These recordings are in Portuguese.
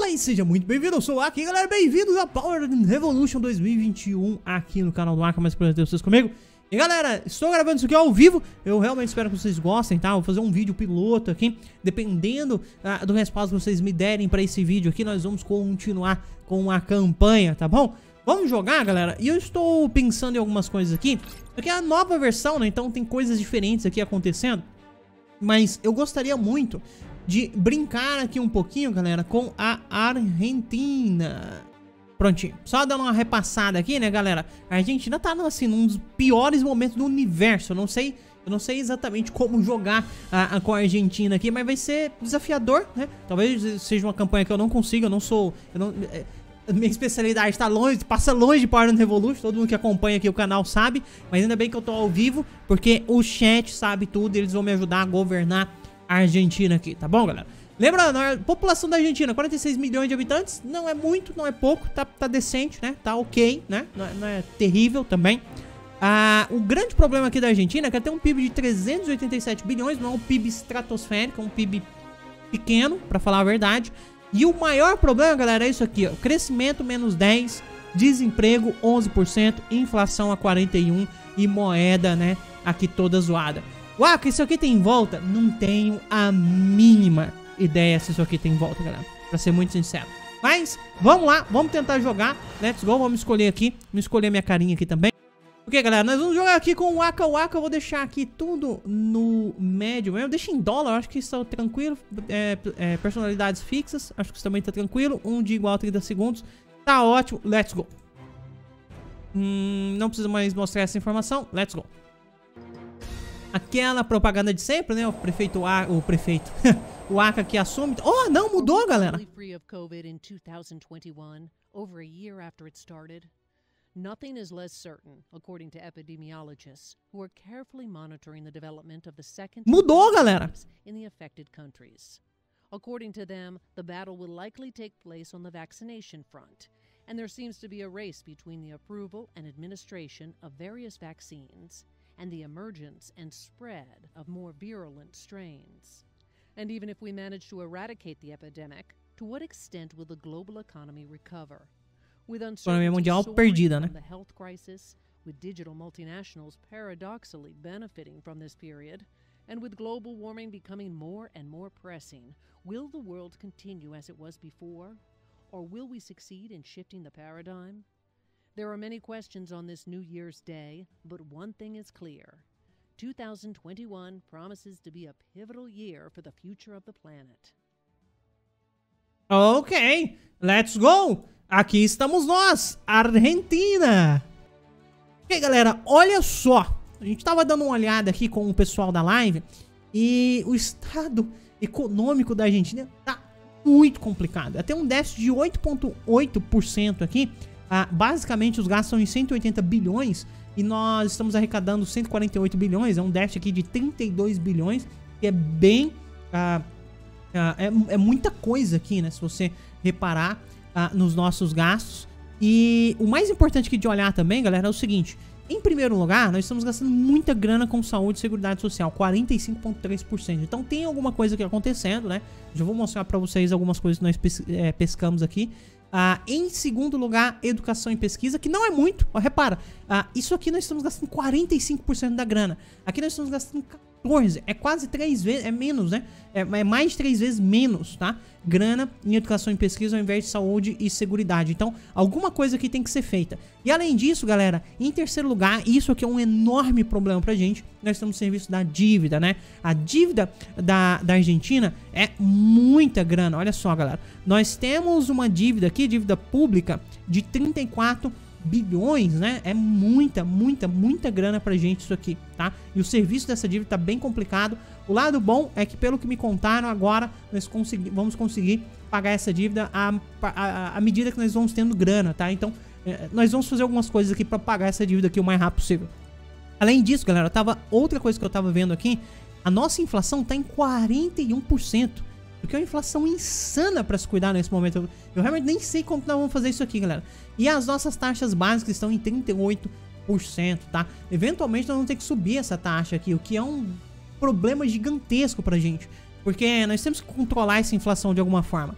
Fala aí, seja muito bem-vindo, eu sou o Aka, galera, bem-vindos a Power Revolution 2021 aqui no canal do Aka, mais prazer ter vocês comigo. E galera, estou gravando isso aqui ao vivo, eu realmente espero que vocês gostem, tá? Vou fazer um vídeo piloto aqui, dependendo do respaldo que vocês me derem pra esse vídeo aqui, nós vamos continuar com a campanha, tá bom? Vamos jogar, galera, e eu estou pensando em algumas coisas aqui, porque é a nova versão, né, então tem coisas diferentes aqui acontecendo, mas eu gostaria muito de brincar aqui um pouquinho, galera, com a Argentina. Prontinho, só dando uma repassada aqui, né, galera? A Argentina tá, assim, num dos piores momentos do universo. Eu não sei exatamente como jogar com a Argentina aqui, mas vai ser desafiador, né? Talvez seja uma campanha que eu não consiga, minha especialidade tá longe, passa longe de Power Revolution, todo mundo que acompanha aqui o canal sabe, mas ainda bem que eu tô ao vivo, porque o chat sabe tudo e eles vão me ajudar a governar a Argentina aqui, tá bom, galera? Lembrando, a população da Argentina, 46 milhões de habitantes, não é muito, não é pouco, tá decente, né? Tá ok, né? Não é terrível também. O grande problema aqui da Argentina é que ela tem um PIB de 387 bilhões, não é um PIB estratosférico, é um PIB pequeno, pra falar a verdade. E o maior problema, galera, é isso aqui, ó, crescimento menos 10, desemprego 11%, inflação a 41% e moeda, né, aqui toda zoada. Uau, que isso aqui tem em volta? Não tenho a mínima ideia se isso aqui tem em volta, galera, pra ser muito sincero. Mas, vamos lá, vamos tentar jogar. Let's go, vamos escolher aqui. Vamos escolher minha carinha aqui também. Ok, galera, nós vamos jogar aqui com o Aka. O Aka eu vou deixar aqui tudo no médio mesmo. Deixa em dólar, eu acho que isso tá tranquilo. Personalidades fixas, acho que isso também tá tranquilo. Um de igual a 30 segundos. Tá ótimo, let's go. Não precisa mais mostrar essa informação, let's go. Aquela propaganda de sempre, né? O prefeito, o Aka que assume. Oh, não, mudou, galera. Nothing is less certain, according to epidemiologists who are carefully monitoring the development of the second mudou, galera. In the affected countries. According to them, the battle will likely take place on the vaccination front, and there seems to be a race between the approval and administration of various vaccines and the emergence and spread of more virulent strains. And even if we manage to eradicate the epidemic, to what extent will the global economy recover? With uncertainty soaring from the health crisis, with digital multinationals paradoxically benefiting from this period, and with global warming becoming more and more pressing, will the world continue as it was before? Or will we succeed in shifting the paradigm? There are many questions on this New Year's Day, but one thing is clear. 2021 promises to be a pivotal year for the future of the planet. Ok, let's go! Aqui estamos nós, Argentina! Ok, galera, olha só. A gente tava dando uma olhada aqui com o pessoal da live e o estado econômico da Argentina tá muito complicado. Até um déficit de 8,8% aqui. Basicamente, os gastos são em 180 bilhões e nós estamos arrecadando 148 bilhões. É um déficit aqui de 32 bilhões, que é bem... é muita coisa aqui, né? Se você reparar nos nossos gastos. E o mais importante aqui de olhar também, galera, é o seguinte. Em primeiro lugar, nós estamos gastando muita grana com saúde e seguridade social, 45,3%. Então tem alguma coisa aqui acontecendo, né? Já vou mostrar pra vocês algumas coisas que nós pescamos aqui. Em segundo lugar, educação e pesquisa, que não é muito, ó, repara, isso aqui nós estamos gastando 45% da grana. Aqui nós estamos gastando 14%, é quase 3 vezes, é menos, né? É mais de 3 vezes menos, tá? Grana em educação e pesquisa ao invés de saúde e seguridade. Então, alguma coisa aqui tem que ser feita. E além disso, galera, em terceiro lugar, isso aqui é um enorme problema pra gente, nós temos o serviço da dívida, né? A dívida da Argentina é muita grana, olha só, galera. Nós temos uma dívida aqui, dívida pública, de 34 bilhões, né? É muita grana pra gente isso aqui, tá? E o serviço dessa dívida tá bem complicado. O lado bom é que, pelo que me contaram agora, nós vamos conseguir pagar essa dívida à medida que nós vamos tendo grana, tá? Então, nós vamos fazer algumas coisas aqui pra pagar essa dívida aqui o mais rápido possível. Além disso, galera, outra coisa que eu tava vendo aqui, a nossa inflação tá em 41%. Porque é uma inflação insana pra se cuidar nesse momento. Eu realmente nem sei como nós vamos fazer isso aqui, galera. E as nossas taxas básicas estão em 38%, tá? Eventualmente nós vamos ter que subir essa taxa aqui, o que é um problema gigantesco pra gente. Porque nós temos que controlar essa inflação de alguma forma.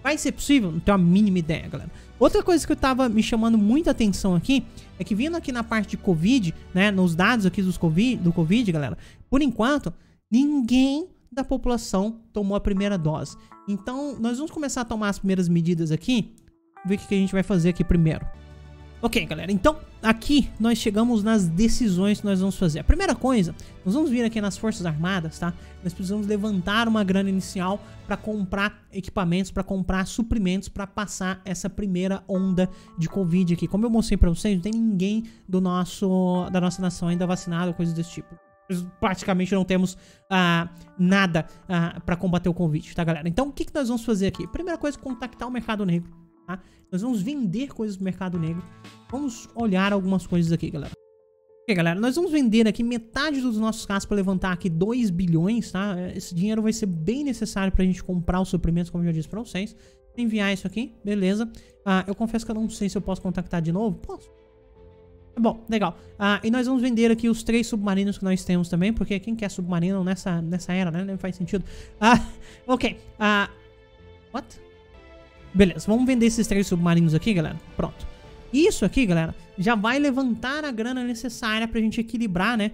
Vai ser possível? Não tenho a mínima ideia, galera. Outra coisa que eu tava me chamando muita atenção aqui é que vindo aqui na parte de Covid, né, nos dados aqui do Covid, galera, por enquanto, ninguém da população tomou a primeira dose. Então, nós vamos começar a tomar as primeiras medidas aqui. Ver o que a gente vai fazer aqui primeiro. Ok, galera, então aqui nós chegamos nas decisões que nós vamos fazer. A primeira coisa, nós vamos vir aqui nas Forças Armadas, tá? Nós precisamos levantar uma grana inicial para comprar equipamentos, para comprar suprimentos, para passar essa primeira onda de Covid aqui. Como eu mostrei para vocês, não tem ninguém da nossa nação ainda vacinado, coisas desse tipo. Praticamente não temos nada para combater o Covid, tá, galera? Então, o que nós vamos fazer aqui? Primeira coisa, contactar o mercado negro. Tá? Nós vamos vender coisas no mercado negro. Vamos olhar algumas coisas aqui, galera. Ok, galera, nós vamos vender aqui metade dos nossos casos para levantar aqui 2 bilhões, tá? Esse dinheiro vai ser bem necessário pra gente comprar os suprimentos, como eu já disse pra vocês. Enviar isso aqui, beleza. Eu confesso que eu não sei se eu posso contactar de novo. Posso. Bom, legal. E nós vamos vender aqui os 3 submarinos que nós temos também, porque quem quer submarino nessa era, né? Não faz sentido. Ok. What? Beleza, vamos vender esses 3 submarinos aqui, galera. Pronto. Isso aqui, galera, já vai levantar a grana necessária pra gente equilibrar, né,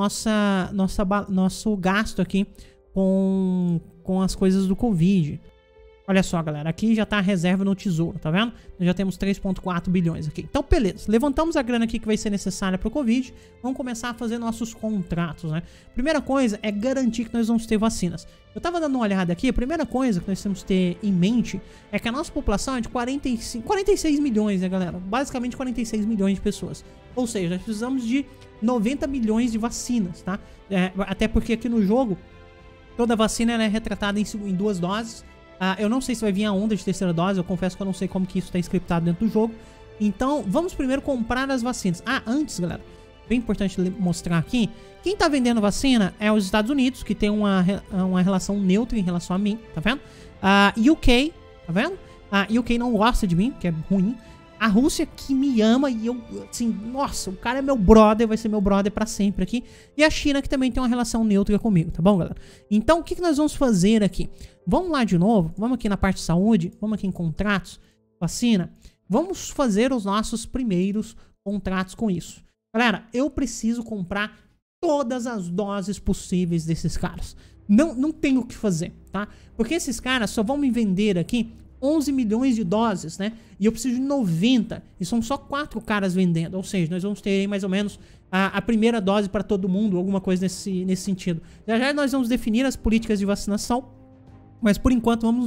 nosso gasto aqui com as coisas do Covid. Olha só, galera, aqui já tá a reserva no tesouro, tá vendo? Nós já temos 3,4 bilhões aqui. Então, beleza, levantamos a grana aqui que vai ser necessária pro Covid. Vamos começar a fazer nossos contratos, né? Primeira coisa é garantir que nós vamos ter vacinas. Eu tava dando uma olhada aqui, a primeira coisa que nós temos que ter em mente é que a nossa população é de 46 milhões, né, galera? Basicamente 46 milhões de pessoas. Ou seja, nós precisamos de 90 milhões de vacinas, tá? Até porque aqui no jogo, toda vacina ela é retratada em 2 doses. Eu não sei se vai vir a onda de terceira dose, eu confesso que eu não sei como que isso está scriptado dentro do jogo. Então, vamos primeiro comprar as vacinas. Antes, galera, bem importante mostrar aqui, quem tá vendendo vacina é os Estados Unidos, que tem uma relação neutra em relação a mim, tá vendo? UK, tá vendo? UK não gosta de mim, que é ruim. A Rússia que me ama e eu, assim, nossa, o cara é meu brother, vai ser meu brother pra sempre aqui. E a China que também tem uma relação neutra comigo, tá bom, galera? Então, o que nós vamos fazer aqui? Vamos lá de novo, vamos aqui na parte de saúde, vamos aqui em contratos, vacina. Vamos fazer os nossos primeiros contratos com isso. Galera, eu preciso comprar todas as doses possíveis desses caras. Não tenho o que fazer, tá? Porque esses caras só vão me vender aqui 11 milhões de doses, né? E eu preciso de 90. E são só 4 caras vendendo. Ou seja, nós vamos ter aí mais ou menos a primeira dose para todo mundo, alguma coisa nesse sentido. Já nós vamos definir as políticas de vacinação. Mas por enquanto vamos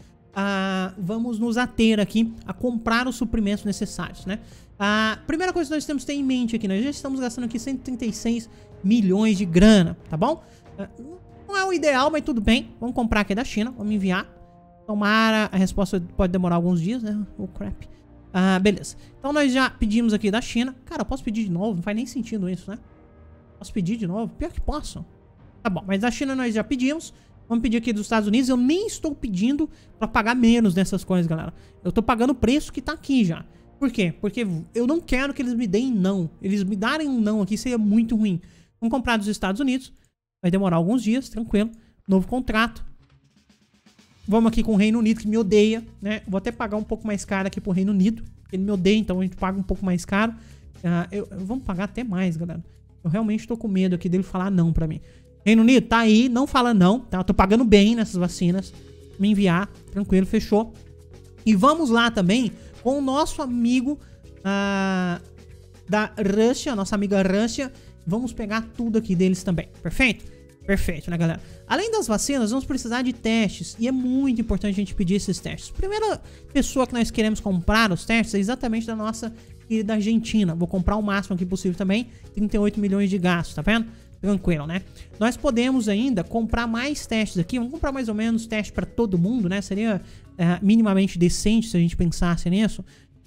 nos ater aqui a comprar os suprimentos necessários, né? A primeira coisa que nós temos que ter em mente aqui, nós já estamos gastando aqui 136 milhões de grana, tá bom? Não é o ideal, mas tudo bem. Vamos comprar aqui da China, vamos enviar. Tomara, a resposta pode demorar alguns dias, né? Oh, crap. Beleza. Então nós já pedimos aqui da China. Cara, eu posso pedir de novo? Não faz nem sentido isso, né? Posso pedir de novo? Pior que posso. Tá bom, mas da China nós já pedimos. Vamos pedir aqui dos Estados Unidos. Eu nem estou pedindo pra pagar menos nessas coisas, galera. Eu tô pagando o preço que tá aqui já. Por quê? Porque eu não quero que eles me deem não. Eles me darem um não aqui seria muito ruim. Vamos comprar dos Estados Unidos. Vai demorar alguns dias, tranquilo. Novo contrato. Vamos aqui com o Reino Unido, que me odeia, né? Vou até pagar um pouco mais caro aqui pro Reino Unido. Ele me odeia, então a gente paga um pouco mais caro. Vamos pagar até mais, galera. Eu realmente tô com medo aqui dele falar não pra mim. Reino Unido, tá aí, não fala não, tá? Eu tô pagando bem nessas vacinas. Me enviar, tranquilo, fechou. E vamos lá também com o nosso amigo da Rússia, nossa amiga Rússia. Vamos pegar tudo aqui deles também, perfeito? Perfeito, né, galera? Além das vacinas, vamos precisar de testes. E é muito importante a gente pedir esses testes. A primeira pessoa que nós queremos comprar os testes é exatamente da nossa querida Argentina. Vou comprar o máximo aqui possível também. 38 milhões de gastos, tá vendo? Tranquilo, né? Nós podemos ainda comprar mais testes aqui. Vamos comprar mais ou menos teste pra todo mundo, né? Seria minimamente decente se a gente pensasse nisso.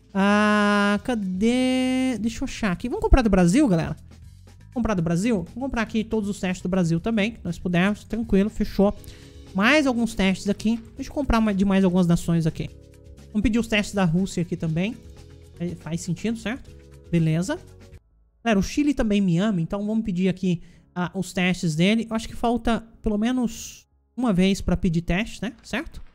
Cadê? Deixa eu achar aqui. Vamos comprar do Brasil, galera? Comprar do Brasil? Vamos comprar aqui todos os testes do Brasil também, que nós pudermos, tranquilo, fechou. Mais alguns testes aqui. Deixa eu comprar de mais algumas nações aqui. Vamos pedir os testes da Rússia aqui também. Faz sentido, certo? Beleza. Galera, o Chile também me ama, então vamos pedir aqui os testes dele. Eu acho que falta pelo menos uma vez pra pedir teste, né? Certo?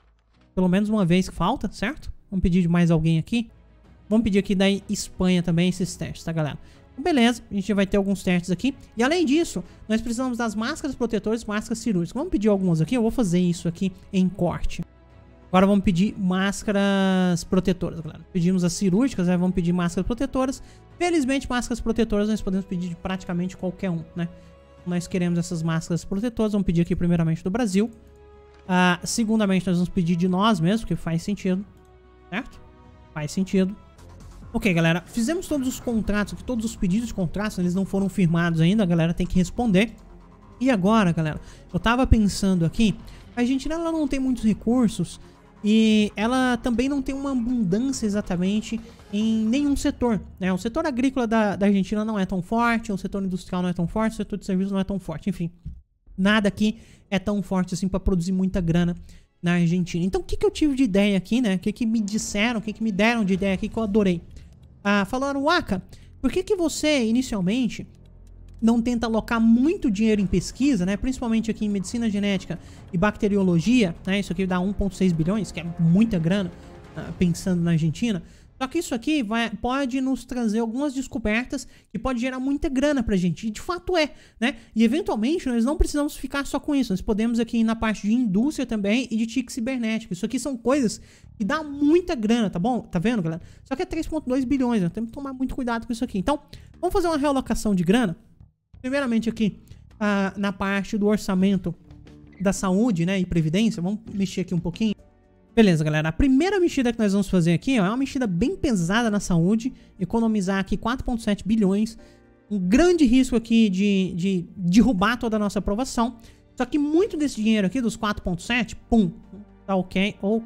Pelo menos uma vez que falta, certo? Vamos pedir de mais alguém aqui. Vamos pedir aqui da Espanha também esses testes, tá, galera? Então, beleza, a gente vai ter alguns testes aqui. E além disso, nós precisamos das máscaras protetoras e máscaras cirúrgicas. Vamos pedir algumas aqui, eu vou fazer isso aqui em corte. Agora vamos pedir máscaras protetoras, galera. Pedimos as cirúrgicas, né? Vamos pedir máscaras protetoras. Felizmente, máscaras protetoras nós podemos pedir de praticamente qualquer um, né? Nós queremos essas máscaras protetoras. Vamos pedir aqui primeiramente do Brasil. Segundamente, nós vamos pedir de nós mesmos, porque faz sentido, certo? Faz sentido. Ok, galera, fizemos todos os contratos aqui, todos os pedidos de contratos, eles não foram firmados ainda, a galera tem que responder. E agora, galera, eu tava pensando aqui, a Argentina ela não tem muitos recursos e ela também não tem uma abundância exatamente em nenhum setor, né? O setor agrícola da Argentina não é tão forte, o setor industrial não é tão forte, o setor de serviços não é tão forte, enfim. Nada aqui é tão forte assim para produzir muita grana na Argentina. Então, o que eu tive de ideia aqui, né? O que me disseram, o que me deram de ideia aqui que eu adorei? Falaram, Waka, por que você, inicialmente, não tenta alocar muito dinheiro em pesquisa, né? Principalmente aqui em medicina genética e bacteriologia, né? Isso aqui dá 1,6 bilhões, que é muita grana, pensando na Argentina. Só que isso aqui pode nos trazer algumas descobertas que pode gerar muita grana pra gente. E de fato é, né? E eventualmente nós não precisamos ficar só com isso. Nós podemos aqui ir na parte de indústria também e de TIC cibernética. Isso aqui são coisas que dá muita grana, tá bom? Tá vendo, galera? Só que é 3,2 bilhões, né? Temos que tomar muito cuidado com isso aqui. Então, vamos fazer uma realocação de grana. Primeiramente aqui, na parte do orçamento da saúde, né? E previdência. Vamos mexer aqui um pouquinho. Beleza, galera, a primeira mexida que nós vamos fazer aqui, ó, é uma mexida bem pesada na saúde, economizar aqui 4,7 bilhões, um grande risco aqui de derrubar toda a nossa aprovação, só que muito desse dinheiro aqui, dos 4,7, pum, tá ok, ou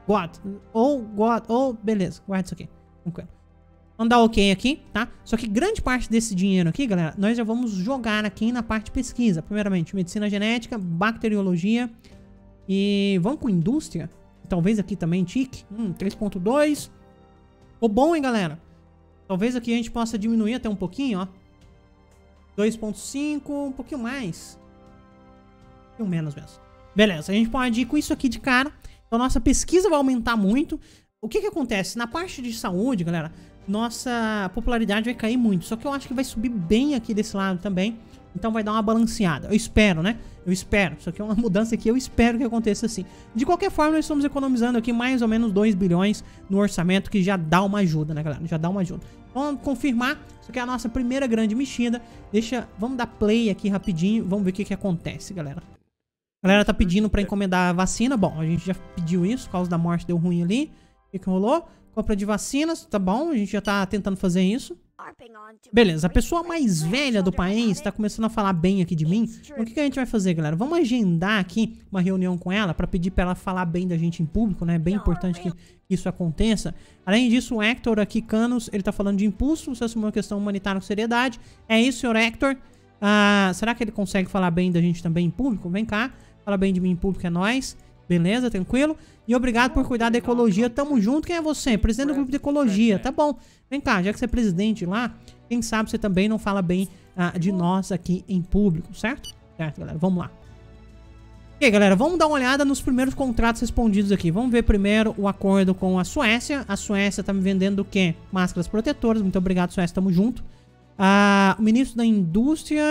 beleza, guarda isso aqui, tranquilo. Vamos dar ok aqui, tá? Só que grande parte desse dinheiro aqui, galera, nós já vamos jogar aqui na parte de pesquisa, primeiramente, medicina genética, bacteriologia, e vamos com indústria. Talvez aqui também TIC, 3.2. Ficou bom, hein, galera? Talvez aqui a gente possa diminuir até um pouquinho, ó. 2.5, um pouquinho mais. Um pouquinho menos mesmo. Beleza, a gente pode ir com isso aqui de cara. Então nossa pesquisa vai aumentar muito. O que acontece? Na parte de saúde, galera, nossa popularidade vai cair muito. Só que eu acho que vai subir bem aqui desse lado também. Então vai dar uma balanceada. Eu espero, né? Eu espero. Isso aqui é uma mudança que eu espero que aconteça assim. De qualquer forma, nós estamos economizando aqui mais ou menos 2 bilhões no orçamento, que já dá uma ajuda, né, galera? Já dá uma ajuda. Vamos confirmar. Isso aqui é a nossa primeira grande mexida. Vamos dar play aqui rapidinho. Vamos ver o que acontece, galera. A galera tá pedindo pra encomendar a vacina. Bom, a gente já pediu isso. Por causa da morte deu ruim ali. O que rolou? Compra de vacinas. Tá bom, a gente já tá tentando fazer isso. Beleza, a pessoa mais velha do país tá começando a falar bem aqui de mim. Então, o que a gente vai fazer, galera? Vamos agendar aqui uma reunião com ela pra pedir pra ela falar bem da gente em público, né? É bem importante que isso aconteça. Além disso, o Hector aqui, Canos, ele tá falando de impulso. Você assumiu uma questão humanitária com seriedade. É isso, senhor Hector. Será que ele consegue falar bem da gente também em público? Vem cá, fala bem de mim em público, é nóis. Beleza, tranquilo. E obrigado por cuidar da ecologia. Tamo junto. Quem é você? Presidente do grupo de ecologia. Tá bom. Vem cá, já que você é presidente lá, quem sabe você também não fala bem de nós aqui em público, certo? Certo, galera. Vamos lá. Ok, galera. Vamos dar uma olhada nos primeiros contratos respondidos aqui. Vamos ver primeiro o acordo com a Suécia. A Suécia tá me vendendo o quê? Máscaras protetoras. Muito obrigado, Suécia. Tamo junto. O ministro da Indústria...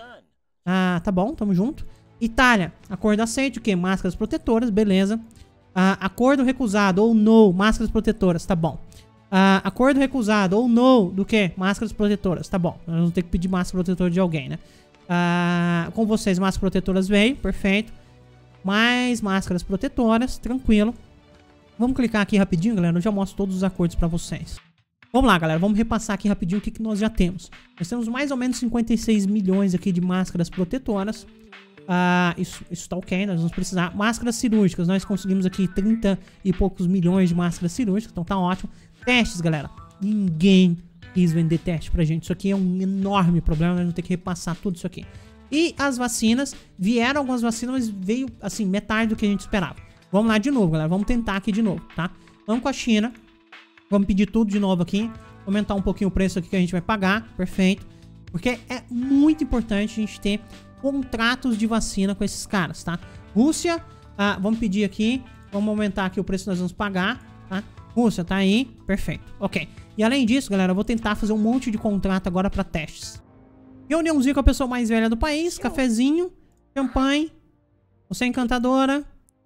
tá bom. Tamo junto. Itália, acordo aceito, o que? Máscaras protetoras, beleza. Acordo recusado ou no, máscaras protetoras, tá bom. Acordo recusado ou no, do que? Máscaras protetoras, tá bom. Nós vamos ter que pedir máscara protetora de alguém, né? Com vocês, máscaras protetoras veio, perfeito. Mais máscaras protetoras, tranquilo. Vamos clicar aqui rapidinho, galera, eu já mostro todos os acordos pra vocês. Vamos lá, galera, vamos repassar aqui rapidinho o que nós já temos. Nós temos mais ou menos 56 milhões aqui de máscaras protetoras. Isso tá ok, nós vamos precisar. Máscaras cirúrgicas, nós conseguimos aqui 30 e poucos milhões de máscaras cirúrgicas, então tá ótimo. Testes, galera, ninguém quis vender teste pra gente. Isso aqui é um enorme problema, nós vamos ter que repassar tudo isso aqui. E as vacinas, vieram algumas vacinas, mas veio, assim, metade do que a gente esperava. Vamos lá de novo, galera, vamos tentar aqui de novo, tá? Vamos com a China, vamos pedir tudo de novo aqui, aumentar um pouquinho o preço aqui que a gente vai pagar, perfeito. Porque é muito importante a gente ter contratos de vacina com esses caras, tá? Rússia, vamos pedir aqui Vamos aumentar aqui o preço que nós vamos pagar, tá? Rússia, tá aí. Perfeito. Ok. E além disso, galera, eu vou tentar fazer um monte de contrato agora pra testes. Reuniãozinha com a pessoa mais velha do país. Cafezinho. Champanhe. Você é encantadora.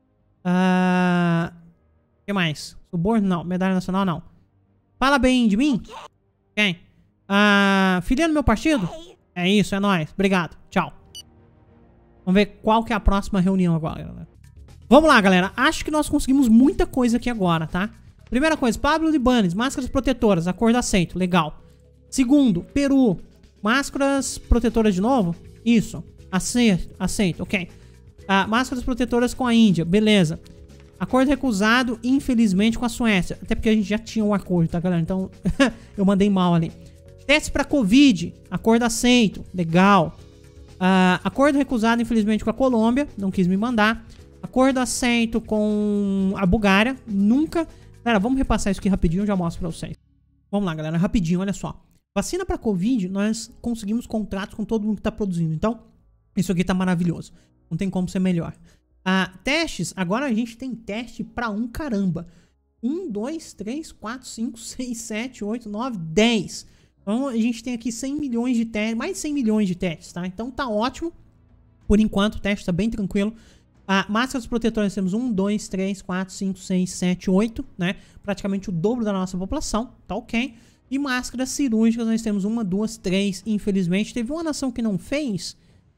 O que mais? Suborno? Não. Medalha nacional? Não. Fala bem de mim? Quem? Filha do meu partido? É isso, é nóis. Obrigado. Tchau. Vamos ver qual que é a próxima reunião agora, galera. Vamos lá, galera. Acho que nós conseguimos muita coisa aqui agora, tá? Primeira coisa, Pablo Libanes, máscaras protetoras, acordo aceito, legal. Segundo, Peru, máscaras protetoras de novo? Isso, aceito, ok. Máscaras protetoras com a Índia, beleza. Acordo recusado, infelizmente, com a Suécia. Até porque a gente já tinha um acordo, tá, galera? Então, eu mandei mal ali. Teste pra Covid, acordo aceito, legal. Acordo recusado, infelizmente, com a Colômbia, não quis me mandar. Acordo aceito com a Bulgária, nunca... Galera, vamos repassar isso aqui rapidinho, eu já mostro pra vocês. Vamos lá, galera, rapidinho, olha só. Vacina pra Covid, nós conseguimos contratos com todo mundo que tá produzindo. Então, isso aqui tá maravilhoso. Não tem como ser melhor. Testes, agora a gente tem teste pra um caramba. 1, 2, 3, 4, 5, 6, 7, 8, 9, 10. Então, a gente tem aqui 100 milhões de testes, mais de 100 milhões de testes, tá? Então, tá ótimo. Por enquanto, o teste tá bem tranquilo. Máscaras protetoras temos 1, 2, 3, 4, 5, 6, 7, 8, né? Praticamente o dobro da nossa população, tá ok. E máscaras cirúrgicas nós temos 1, 2, 3, infelizmente. Teve uma nação que não fez,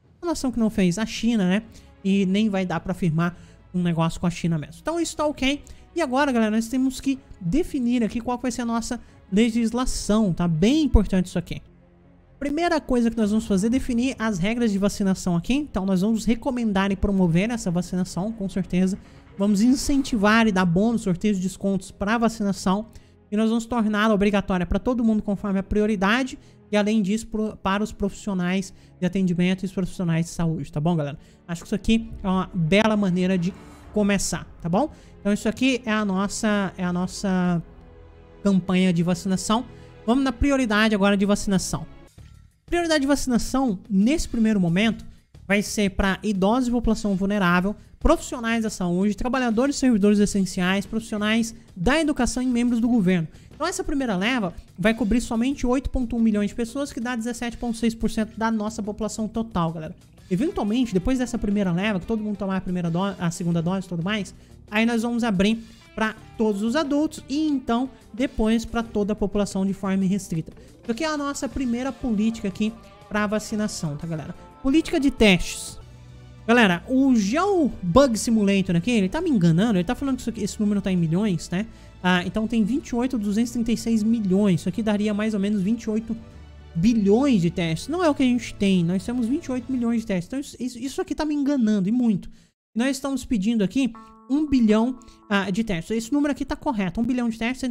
a China, né? E nem vai dar pra firmar um negócio com a China mesmo. Então isso tá ok. E agora, galera, nós temos que definir aqui qual vai ser a nossa legislação, tá? Bem importante isso aqui. Primeira coisa que nós vamos fazer é definir as regras de vacinação aqui. Então nós vamos recomendar e promover essa vacinação, com certeza. Vamos incentivar e dar bônus, sorteios de descontos para vacinação. E nós vamos torná-la obrigatória para todo mundo conforme a prioridade. E além disso, para os profissionais de atendimento e os profissionais de saúde, tá bom, galera? Acho que isso aqui é uma bela maneira de começar, tá bom? Então isso aqui é a nossa campanha de vacinação. Vamos na prioridade agora de vacinação. Prioridade de vacinação, nesse primeiro momento, vai ser para idosos e população vulnerável, profissionais da saúde, trabalhadores e servidores essenciais, profissionais da educação e membros do governo. Então essa primeira leva vai cobrir somente 8,1 milhões de pessoas, que dá 17,6% da nossa população total, galera. Eventualmente, depois dessa primeira leva, que todo mundo tomar a segunda dose e tudo mais, aí nós vamos abrir para todos os adultos e então depois para toda a população de forma restrita. Isso aqui é a nossa primeira política aqui para vacinação, tá, galera? Política de testes. Galera, o GeoBug Simulator aqui, ele tá me enganando, ele tá falando que esse número tá em milhões, né? Então tem 28,236 milhões, isso aqui daria mais ou menos 28 bilhões de testes. Não é o que a gente tem, nós temos 28 milhões de testes, então isso aqui tá me enganando, e muito. Nós estamos pedindo aqui 1 bilhão de testes, esse número aqui tá correto, 1 bilhão de testes,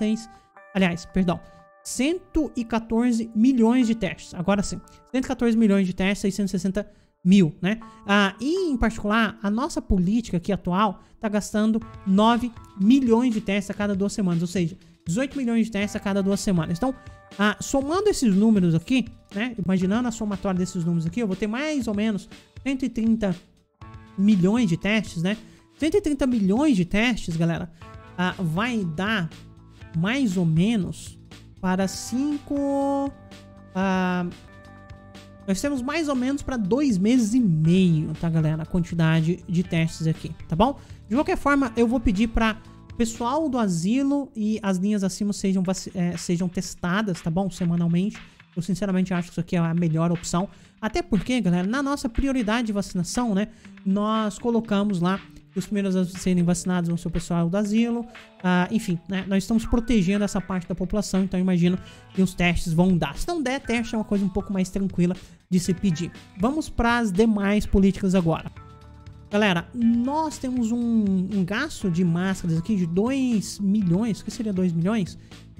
114 milhões de testes, agora sim, 114 milhões de testes, 660 mil, né? E em particular, a nossa política aqui atual tá gastando 9 milhões de testes a cada 2 semanas, ou seja, 18 milhões de testes a cada 2 semanas. Então, somando esses números aqui, né? Imaginando a somatória desses números aqui, eu vou ter mais ou menos 130 milhões de testes, né? 130 milhões de testes, galera, vai dar mais ou menos para 5... nós temos mais ou menos para 2 meses e meio, tá, galera? A quantidade de testes aqui, tá bom? De qualquer forma, eu vou pedir para o pessoal do asilo e as linhas acima sejam testadas, tá bom? Semanalmente. Eu sinceramente acho que isso aqui é a melhor opção. Até porque, galera, na nossa prioridade de vacinação, né? Nós colocamos lá que os primeiros a serem vacinados vão ser o pessoal do asilo. Enfim, né? Nós estamos protegendo essa parte da população, então eu imagino que os testes vão dar. Se não der teste, é uma coisa um pouco mais tranquila de se pedir. Vamos para as demais políticas agora. Galera, nós temos um gasto de máscaras aqui de 2 milhões. O que seria 2 milhões?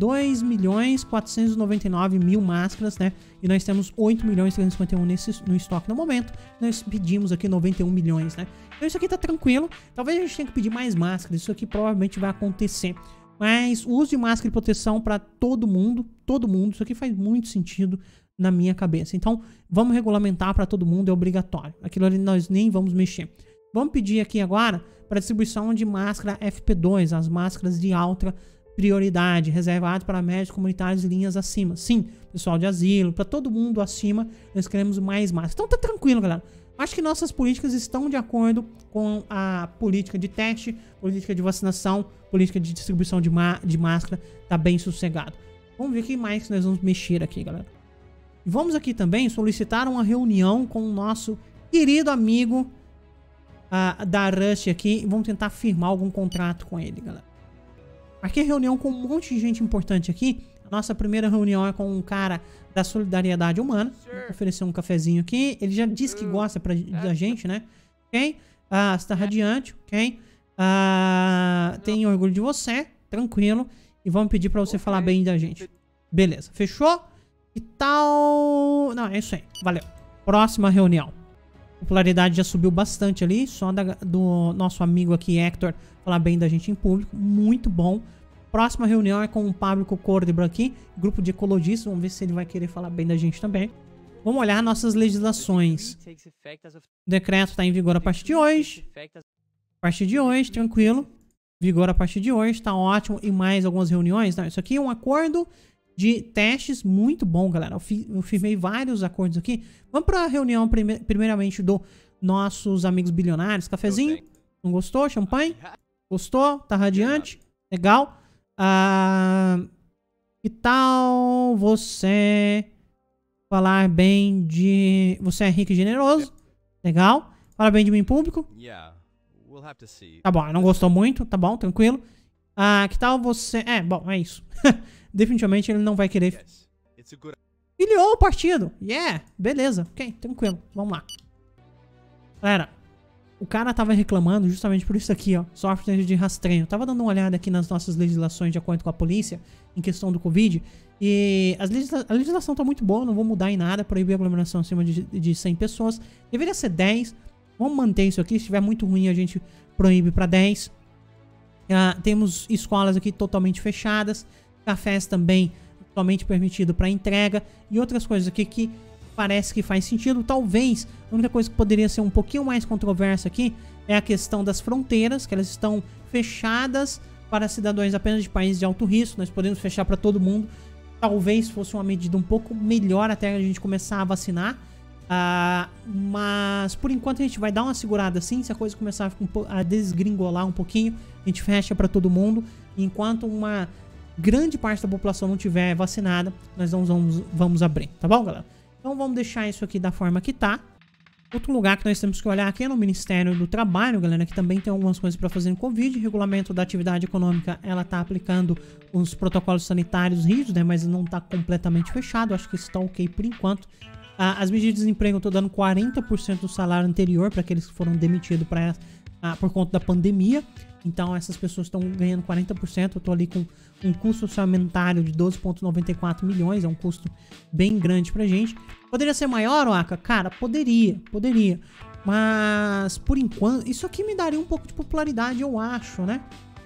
2.499.000 máscaras, né? E nós temos 8.351 no estoque no momento. Nós pedimos aqui 91 milhões, né? Então isso aqui tá tranquilo. Talvez a gente tenha que pedir mais máscaras. Isso aqui provavelmente vai acontecer. Mas o uso de máscara de proteção para todo mundo. Isso aqui faz muito sentido na minha cabeça. Então, vamos regulamentar para todo mundo, é obrigatório. Aquilo ali nós nem vamos mexer. Vamos pedir aqui agora para distribuição de máscara FP2, as máscaras de alta prioridade, reservado para médicos comunitários e linhas acima. Sim, pessoal de asilo, para todo mundo acima, nós queremos mais máscaras. Então tá tranquilo, galera. Acho que nossas políticas estão de acordo com a política de teste, política de vacinação, política de distribuição de máscara, tá bem sossegado. Vamos ver o que mais que nós vamos mexer aqui, galera. E vamos aqui também solicitar uma reunião com o nosso querido amigo da Rush aqui. E vamos tentar firmar algum contrato com ele, galera. Marquei reunião com um monte de gente importante aqui. A nossa primeira reunião é com um cara da Solidariedade Humana. Vou oferecer um cafezinho aqui. Ele já disse que gosta da gente, né? Ok? Está radiante, ok? Tenho orgulho de você, tranquilo. E vamos pedir pra você falar bem da gente. Beleza, fechou? E tal... Não, é isso aí, valeu. Próxima reunião. A popularidade já subiu bastante ali. Só do nosso amigo aqui, Hector, falar bem da gente em público. Muito bom. Próxima reunião é com o Pablo Cordebra aqui, grupo de ecologistas. Vamos ver se ele vai querer falar bem da gente também. Vamos olhar nossas legislações. O decreto está em vigor a partir de hoje. A partir de hoje, tranquilo. Vigor a partir de hoje, tá ótimo. E mais algumas reuniões. Não, isso aqui é um acordo de testes muito bom, galera. Eu firmei vários acordos aqui. Vamos para a reunião primeiramente do nossos amigos bilionários. Cafezinho? Não gostou? Champanhe? Gostou? Tá radiante? Legal. Que tal você falar bem de... Você é rico e generoso. Legal. Fala bem de mim em público. Tá bom, não gostou muito. Tá bom, tranquilo. Que tal você... bom, é isso. Definitivamente ele não vai querer... Filiou o partido. Yeah, beleza. Ok, tranquilo. Vamos lá. Galera, o cara tava reclamando justamente por isso aqui, ó. Software de rastreio. Tava dando uma olhada aqui nas nossas legislações de acordo com a polícia em questão do Covid. E a legislação tá muito boa, não vou mudar em nada. Proibir a aglomeração acima de 100 pessoas. Deveria ser 10. Vamos manter isso aqui. Se estiver muito ruim, a gente proíbe para 10. Temos escolas aqui totalmente fechadas. Cafés também totalmente permitido para entrega. E outras coisas aqui que parece que faz sentido. Talvez a única coisa que poderia ser um pouquinho mais controversa aqui é a questão das fronteiras, que elas estão fechadas para cidadãos apenas de países de alto risco. Nós podemos fechar para todo mundo. Talvez fosse uma medida um pouco melhor até a gente começar a vacinar. Mas por enquanto a gente vai dar uma segurada assim. Se a coisa começar a desgringolar um pouquinho, a gente fecha para todo mundo. Enquanto uma grande parte da população não tiver vacinada, nós não vamos abrir, tá bom, galera? Então vamos deixar isso aqui da forma que tá. Outro lugar que nós temos que olhar aqui é no Ministério do Trabalho, galera, que também tem algumas coisas para fazer no Covid. Regulamento da atividade econômica, ela tá aplicando os protocolos sanitários rígidos, né, mas não tá completamente fechado. Acho que isso tá ok por enquanto. As medidas de desemprego, eu tô dando 40% do salário anterior para aqueles que foram demitidos por conta da pandemia. Então essas pessoas estão ganhando 40%. Eu tô ali com um custo orçamentário de 12,94 milhões. É um custo bem grande pra gente. Poderia ser maior, Waka? Cara, poderia. Mas, por enquanto, isso aqui me daria um pouco de popularidade, eu acho, né?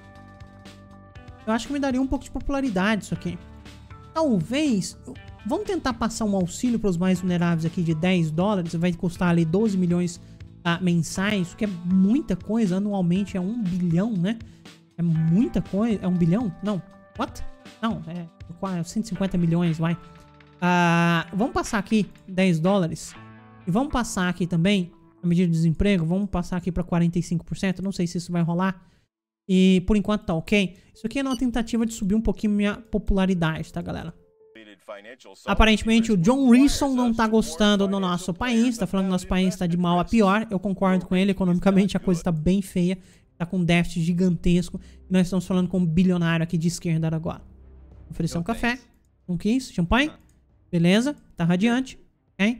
Eu acho que me daria um pouco de popularidade isso aqui. Talvez... Vamos tentar passar um auxílio para os mais vulneráveis aqui de $10. Vai custar ali 12 milhões mensais, que é muita coisa. Anualmente é 1 bilhão, né? É muita coisa. É 1 bilhão? Não. What? Não, é 150 milhões, vai. Vamos passar aqui $10. E vamos passar aqui também a medida de desemprego. Vamos passar aqui para 45%. Não sei se isso vai rolar. E por enquanto tá ok. Isso aqui é uma tentativa de subir um pouquinho minha popularidade, tá, galera? Aparentemente o John Reeson não tá gostando do nosso país. Tá falando que nosso país tá de mal a pior. Eu concordo com ele. Economicamente a coisa tá bem feia. Tá com um déficit gigantesco. E nós estamos falando com um bilionário aqui de esquerda agora. Oferecer um café. Um que isso? Champanhe? Beleza. Tá radiante. Ok.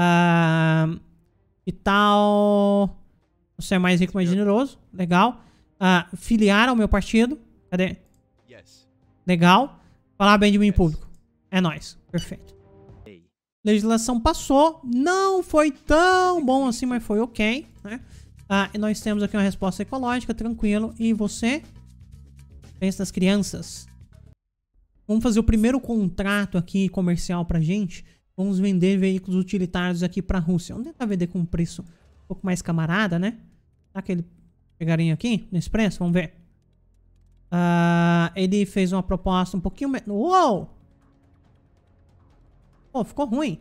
E tal... Você é mais rico, mais generoso. Legal. Filiar ao meu partido. Cadê? Legal. Falar bem de mim em público. É nóis. Perfeito. Legislação passou. Não foi tão bom assim, mas foi ok, né? E nós temos aqui uma resposta ecológica, tranquilo. E você? Pensa nas crianças. Vamos fazer o primeiro contrato aqui comercial pra gente. Vamos vender veículos utilitários aqui pra Rússia. Vamos tentar vender com um preço um pouco mais camarada, né? Será que ele pegaria aqui nesse preço? Vamos ver. Ele fez uma proposta um pouquinho... Uou! Pô, ficou ruim.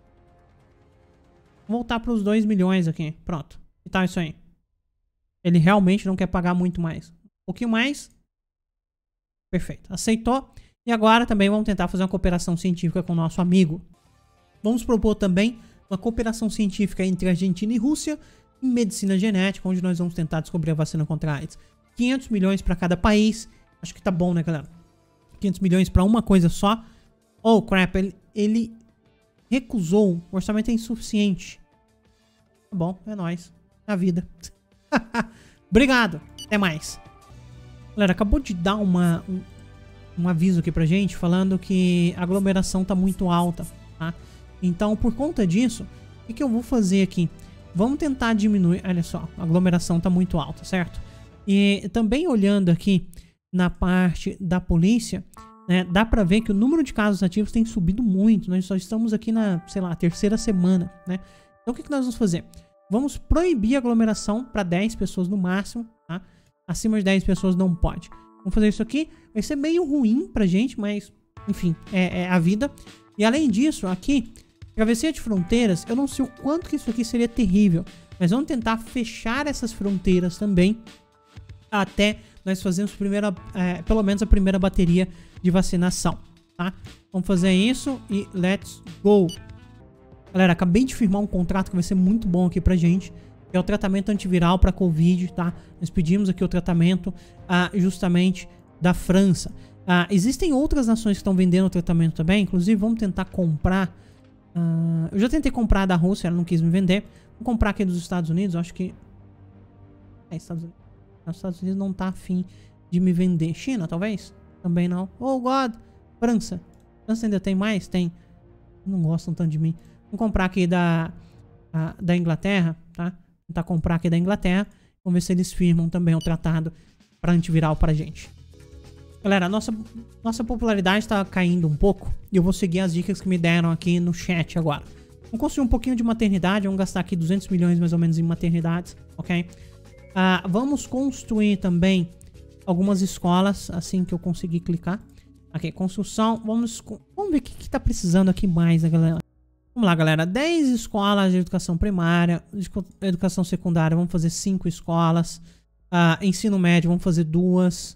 Vou voltar para os 2 milhões aqui. Pronto. Que tal isso aí? Ele realmente não quer pagar muito mais. Um pouquinho mais. Perfeito. Aceitou. E agora também vamos tentar fazer uma cooperação científica com o nosso amigo. Vamos propor também uma cooperação científica entre Argentina e Rússia em medicina genética, onde nós vamos tentar descobrir a vacina contra a AIDS. 500 milhões para cada país. Acho que tá bom, né, galera? 500 milhões para uma coisa só. Oh, crap. Ele recusou. O orçamento é insuficiente. Tá bom, é nóis. É a vida. Obrigado. Até mais. Galera, acabou de dar um aviso aqui pra gente, falando que a aglomeração tá muito alta, tá? Então, por conta disso, o que eu vou fazer aqui? Vamos tentar diminuir... Olha só, a aglomeração tá muito alta, certo? E também olhando aqui na parte da polícia, né, dá pra ver que o número de casos ativos tem subido muito. Nós só estamos aqui na, sei lá, terceira semana, né? Então, o que nós vamos fazer? Vamos proibir a aglomeração para 10 pessoas no máximo, tá? Acima de 10 pessoas não pode. Vamos fazer isso aqui. Vai ser meio ruim pra gente, mas, enfim, é a vida. E além disso, aqui, travessia de fronteiras, eu não sei o quanto que isso aqui seria terrível, mas vamos tentar fechar essas fronteiras também até nós fazermos pelo menos a primeira bateria de vacinação, tá? Vamos fazer isso e let's go! Galera, acabei de firmar um contrato que vai ser muito bom aqui pra gente. É o tratamento antiviral para Covid, tá? Nós pedimos aqui o tratamento justamente da França. Existem outras nações que estão vendendo o tratamento também. Inclusive, vamos tentar comprar. Eu já tentei comprar da Rússia, ela não quis me vender. Vou comprar aqui dos Estados Unidos, acho que... Estados Unidos não tá afim de me vender. China, talvez? Também não. Oh, God! França. França ainda tem mais? Tem. Não gostam tanto de mim. Vamos comprar aqui da Inglaterra, tá? Tentar comprar aqui da Inglaterra. Vamos ver se eles firmam também o tratado para antiviral pra gente. Galera, a nossa popularidade tá caindo um pouco. E eu vou seguir as dicas que me deram aqui no chat agora. Vamos construir um pouquinho de maternidade. Vamos gastar aqui 200 milhões mais ou menos em maternidades, ok? Vamos construir também algumas escolas, assim que eu conseguir clicar. Aqui, construção. Vamos ver o que tá precisando aqui mais, né, galera? Vamos lá, galera. 10 escolas de educação primária, de educação secundária, vamos fazer 5 escolas. Ensino médio, vamos fazer 2.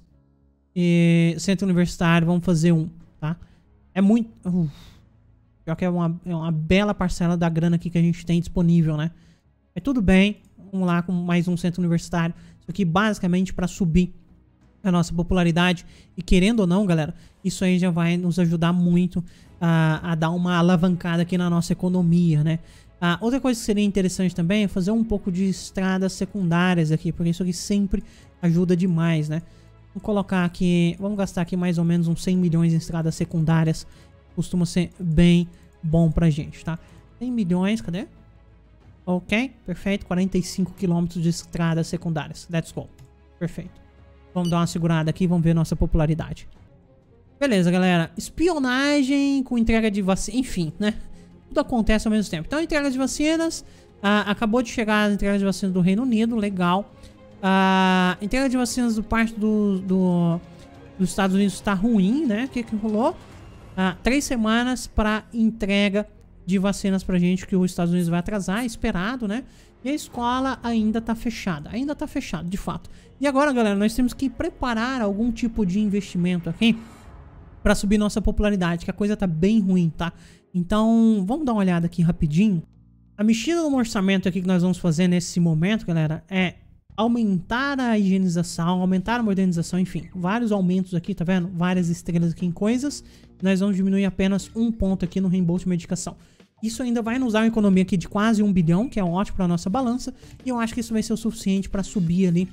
E centro universitário, vamos fazer 1, tá? É muito... pior que é uma bela parcela da grana aqui que a gente tem disponível, né? É tudo bem. Vamos lá com mais um centro universitário. Isso aqui basicamente para subir a nossa popularidade. E querendo ou não, galera, isso aí já vai nos ajudar muito a dar uma alavancada aqui na nossa economia, né? Outra coisa que seria interessante também é fazer um pouco de estradas secundárias aqui, porque isso aqui sempre ajuda demais, né? Vamos colocar aqui, vamos gastar aqui mais ou menos uns 100 milhões em estradas secundárias. Costuma ser bem bom pra gente, tá? 100 milhões, cadê? Ok, perfeito, 45 quilômetros de estradas secundárias. Let's go. Perfeito. Vamos dar uma segurada aqui e vamos ver nossa popularidade. Beleza, galera. Espionagem com entrega de vacina. Enfim, né? Tudo acontece ao mesmo tempo. Então, entrega de vacinas. Acabou de chegar a entrega de vacinas do Reino Unido. Legal. Entrega de vacinas do parte dos Estados Unidos está ruim, né? O que rolou? 3 semanas para entrega de vacinas pra gente, que os Estados Unidos vai atrasar, esperado, né? E a escola ainda tá fechada. Ainda tá fechado, de fato. E agora, galera, nós temos que preparar algum tipo de investimento aqui pra subir nossa popularidade, que a coisa tá bem ruim, tá? Então, vamos dar uma olhada aqui rapidinho. A mexida no orçamento aqui que nós vamos fazer nesse momento, galera, é aumentar a higienização, aumentar a modernização, enfim, vários aumentos aqui, tá vendo? Várias estrelas aqui em coisas. Nós vamos diminuir apenas um ponto aqui no reembolso de medicação. Isso ainda vai nos dar uma economia aqui de quase 1 bilhão, que é ótimo para nossa balança. E eu acho que isso vai ser o suficiente para subir ali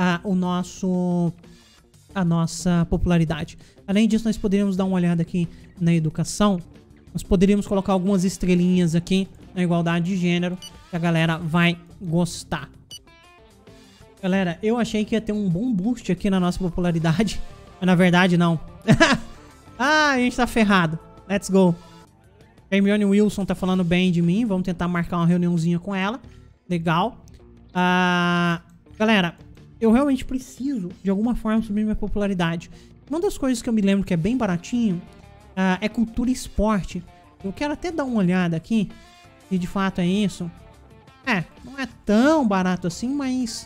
a nossa popularidade. Além disso, nós poderíamos dar uma olhada aqui na educação. Nós poderíamos colocar algumas estrelinhas aqui na igualdade de gênero, que a galera vai gostar. Galera, eu achei que ia ter um bom boost aqui na nossa popularidade, mas na verdade não. A gente tá ferrado. Let's go. A Hermione Wilson tá falando bem de mim. Vamos tentar marcar uma reuniãozinha com ela. Legal. Galera, eu realmente preciso, de alguma forma, subir minha popularidade. Uma das coisas que eu me lembro que é bem baratinho é cultura e esporte. Eu quero até dar uma olhada aqui, se de fato é isso. Não é tão barato assim, mas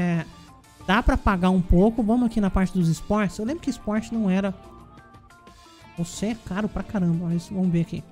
dá pra pagar um pouco. Vamos aqui na parte dos esportes. Eu lembro que esporte não era... Você é caro pra caramba, mas vamos ver aqui.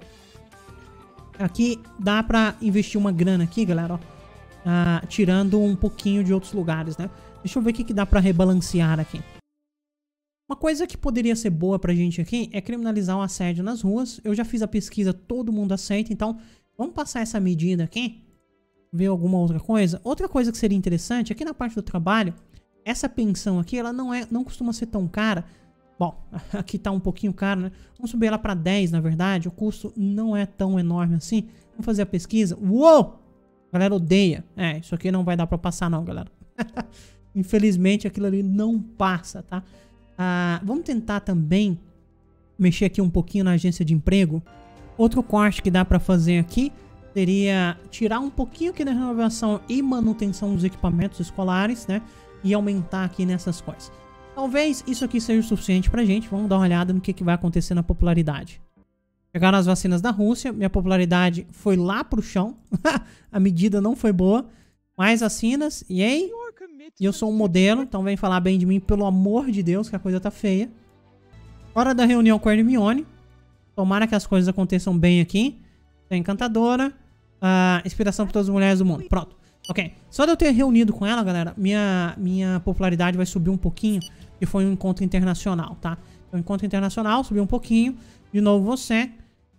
Aqui dá pra investir uma grana aqui, galera, ó. Tirando um pouquinho de outros lugares, né? Deixa eu ver o que dá pra rebalancear aqui. Uma coisa que poderia ser boa pra gente aqui é criminalizar o assédio nas ruas. Eu já fiz a pesquisa, todo mundo aceita, então vamos passar essa medida aqui. Ver alguma outra coisa. Outra coisa que seria interessante, aqui na parte do trabalho, essa pensão aqui, ela não costuma ser tão cara. Bom, aqui tá um pouquinho caro, né? Vamos subir ela pra 10, na verdade. O custo não é tão enorme assim. Vamos fazer a pesquisa. Uou! A galera odeia. Isso aqui não vai dar pra passar não, galera. Infelizmente, aquilo ali não passa, tá? Vamos tentar também mexer aqui um pouquinho na agência de emprego. Outro corte que dá pra fazer aqui seria tirar um pouquinho aqui da renovação e manutenção dos equipamentos escolares, né? E aumentar aqui nessas coisas. Talvez isso aqui seja o suficiente pra gente. Vamos dar uma olhada no que vai acontecer na popularidade. Chegaram as vacinas da Rússia. Minha popularidade foi lá pro chão. A medida não foi boa. Mais vacinas. E aí? E eu sou um modelo. Então vem falar bem de mim, pelo amor de Deus, que a coisa tá feia. Hora da reunião com a Hermione. Tomara que as coisas aconteçam bem aqui. Tá encantadora. Inspiração para todas as mulheres do mundo. Pronto. Ok. Só de eu ter reunido com ela, galera, minha popularidade vai subir um pouquinho. Que foi um encontro internacional, tá? Então, encontro internacional, subiu um pouquinho. De novo você.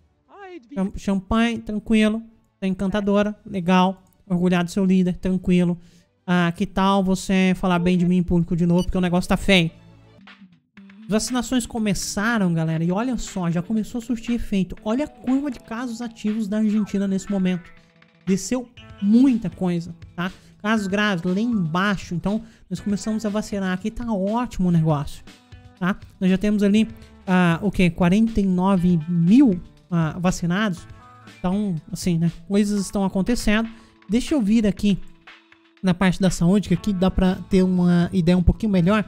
Champanhe, tranquilo. Tá encantadora, legal. Orgulhado do seu líder, tranquilo. Que tal você falar bem de mim em público de novo, porque o negócio tá feio. As vacinações começaram, galera, e olha só, já começou a surtir efeito. Olha a curva de casos ativos da Argentina nesse momento. Desceu muita coisa, tá? Casos graves lá embaixo. Então, nós começamos a vacinar aqui. Tá ótimo o negócio, tá? Nós já temos ali, 49 mil vacinados. Então, assim, né? Coisas estão acontecendo. Deixa eu vir aqui na parte da saúde, que aqui dá pra ter uma ideia um pouquinho melhor.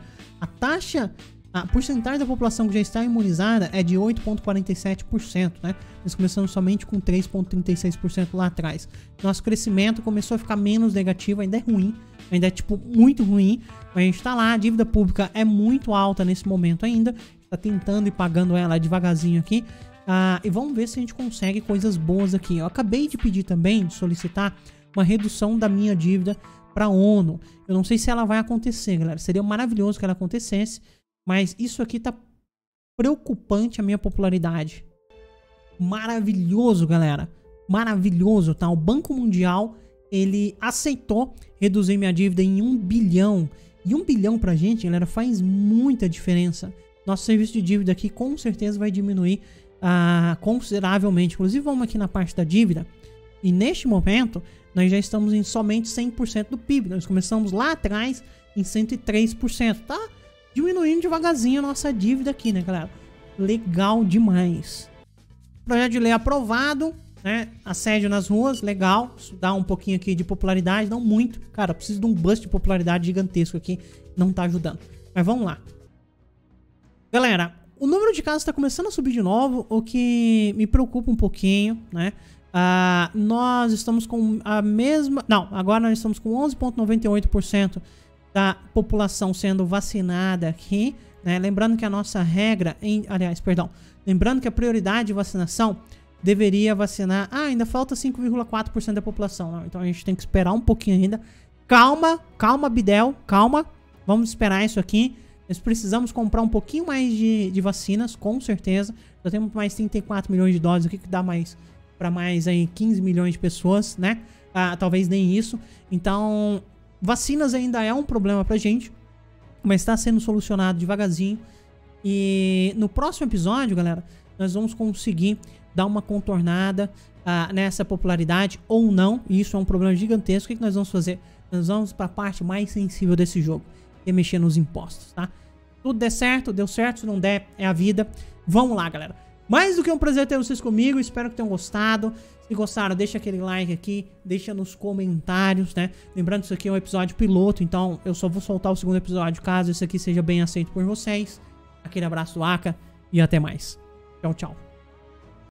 A porcentagem da população que já está imunizada é de 8,47%, né? Nós começamos somente com 3,36% lá atrás. Nosso crescimento começou a ficar menos negativo, ainda é ruim, ainda é tipo muito ruim, mas a gente tá lá, a dívida pública é muito alta nesse momento ainda, tá tentando ir pagando ela devagarzinho aqui, e vamos ver se a gente consegue coisas boas aqui. Eu acabei de pedir também, de solicitar uma redução da minha dívida para a ONU. Eu não sei se ela vai acontecer, galera, seria maravilhoso que ela acontecesse. Mas isso aqui tá preocupante a minha popularidade. Maravilhoso, galera. Maravilhoso, tá? O Banco Mundial, ele aceitou reduzir minha dívida em 1 bilhão. E 1 bilhão pra gente, galera, faz muita diferença. Nosso serviço de dívida aqui com certeza vai diminuir consideravelmente. Inclusive, vamos aqui na parte da dívida. E neste momento, nós já estamos em somente 100% do PIB. Nós começamos lá atrás em 103%, tá? Diminuindo devagarzinho a nossa dívida aqui, né, galera? Legal demais. Projeto de lei aprovado, né? Assédio nas ruas, legal. Isso dá um pouquinho aqui de popularidade, não muito. Cara, preciso de um boost de popularidade gigantesco aqui. Não tá ajudando. Mas vamos lá. Galera, o número de casos tá começando a subir de novo, o que me preocupa um pouquinho, né? Nós estamos com a mesma... Não, agora nós estamos com 11,98% da população sendo vacinada aqui, né? Lembrando que a nossa regra, lembrando que a prioridade de vacinação deveria vacinar, ainda falta 5,4% da população, né? Então a gente tem que esperar um pouquinho ainda. Calma, Bidel, calma, vamos esperar isso aqui. Nós precisamos comprar um pouquinho mais de vacinas, com certeza. Já temos mais 34 milhões de doses aqui, que dá mais para mais aí 15 milhões de pessoas, né? Talvez nem isso. Então, vacinas ainda é um problema pra gente, mas está sendo solucionado devagarzinho. E no próximo episódio, galera, nós vamos conseguir dar uma contornada nessa popularidade ou não. E isso é um problema gigantesco. O que nós vamos fazer? Nós vamos para a parte mais sensível desse jogo, que é mexer nos impostos, tá? Tudo der certo, deu certo. Se não der, é a vida. Vamos lá, galera. Mais do que um prazer ter vocês comigo, espero que tenham gostado. Se gostaram, deixa aquele like aqui, deixa nos comentários, né? Lembrando que isso aqui é um episódio piloto, então eu só vou soltar o segundo episódio caso isso aqui seja bem aceito por vocês. Aquele abraço do Aka e até mais. Tchau, tchau.